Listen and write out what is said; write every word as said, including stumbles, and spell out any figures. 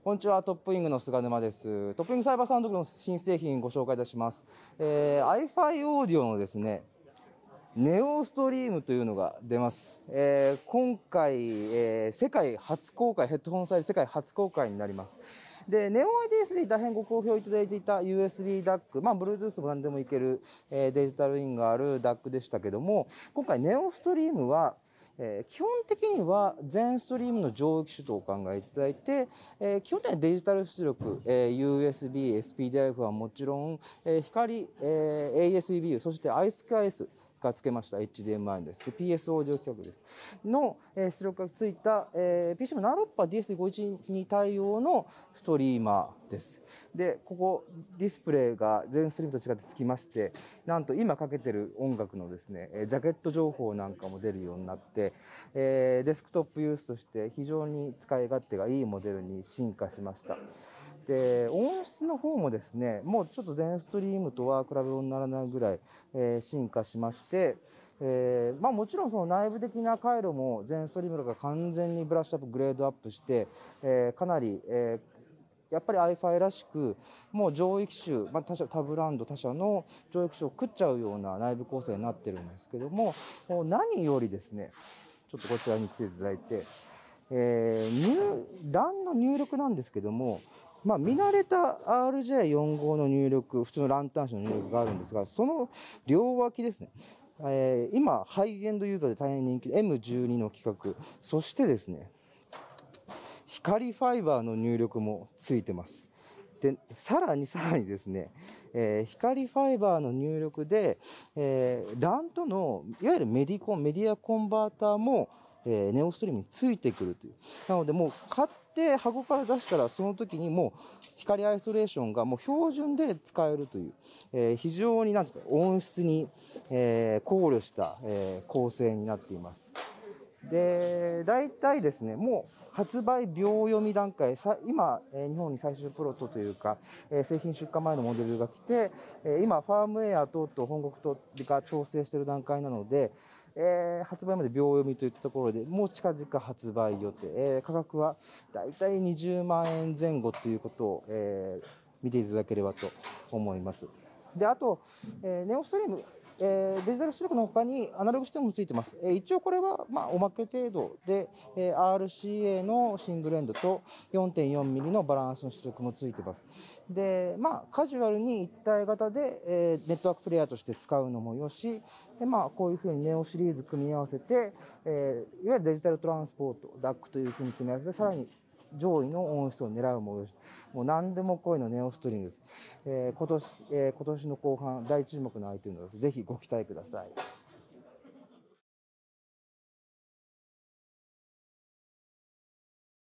こんにちは、トップウィングの菅沼です。トップウィングサイバーサウンドの新製品ご紹介いたします。えー、アイファイ オーディオのですね、ネオストリームというのが出ます。えー、今回、えー、世界初公開、ヘッドホンサイズ世界初公開になります。で、ネオ アイディーエス で大変ご好評いただいていた ユーエスビー ダック、まあ、Bluetooth も何でもいける、えー、デジタルインがある ダック でしたけども、今回ネオストリームは、えー、基本的には全ストリームの上域種とお考えいただいて、えー、基本的にはデジタル出力、えー、ユーエスビー、エスピーディーアイエフ はもちろん、えー、光、えー、エーエスイービー、そして アイスケーエス が付けました エイチディーエムアイ です。で ピーエス オーディオ規格です。の、えー、出力がついた、えー、ピーシー もななろく波 ディーエスディーごじゅういち に対応のストリーマーです。で、ここディスプレイが全ストリームと違ってつきまして、なんと今かけてる音楽のですね、ジャケット情報なんかも出るようになって、えー、デスクトップユースとして非常に使い勝手がいいモデルに進化しました。で、音質の方もですね、もうちょっと全ストリームとは比べ物にならないぐらい、えー、進化しまして、えー、まあもちろんその内部的な回路も全ストリームが完全にブラッシュアップ、グレードアップして、えー、かなり、えーやっぱり アイファイ らしく、もう上域種、まあ、他社、他ブランド、他社の上域種を食っちゃうような内部構成になってるんですけども、何よりですね、ちょっとこちらに来ていただいて、えー、入、ラン の入力なんですけども、まあ、見慣れた アールジェイよんじゅうご の入力、普通のランタン紙の入力があるんですが、その両脇ですね、えー、今、ハイエンドユーザーで大変人気、エムじゅうに の規格、そしてですね、光ファイバーの入力もついてます。で、さらにさらにですね、えー、光ファイバーの入力で、えー、ラン との、いわゆるメディコン、メディアコンバーターも、えー、ネオストリームについてくるという。なので、もう買って箱から出したら、その時にもう光アイソレーションがもう標準で使えるという、えー、非常になんですか、音質に、えー、考慮した、えー、構成になっています。で、大体ですね、もう発売秒読み段階、さ今、えー、日本に最終プロトというか、えー、製品出荷前のモデルが来て、えー、今、ファームウェア等々、本国等が調整している段階なので、えー、発売まで秒読みといったところで、もう近々発売予定、えー、価格は大体にじゅうまんえん前後ということを、えー、見ていただければと思います。で、あと、えー、ネオストリーム、えー、デジタル出力の他にアナログシステムもついてます。えー、一応これは、まあ、おまけ程度で、えー、アールシーエー のシングルエンドと よんてんよんミリ のバランスの出力もついてます。で、まあ、カジュアルに一体型で、えー、ネットワークプレイヤーとして使うのもよし、で、まあ、こういうふうにネオシリーズ組み合わせて、えー、いわゆるデジタルトランスポート、ダック というふうに組み合わせて、さらに上位の音質を狙うもよし、もう何でもこいのネオストリームです。えー、今年、えー、今年の後半、大注目のアイテムです。ぜひご期待ください。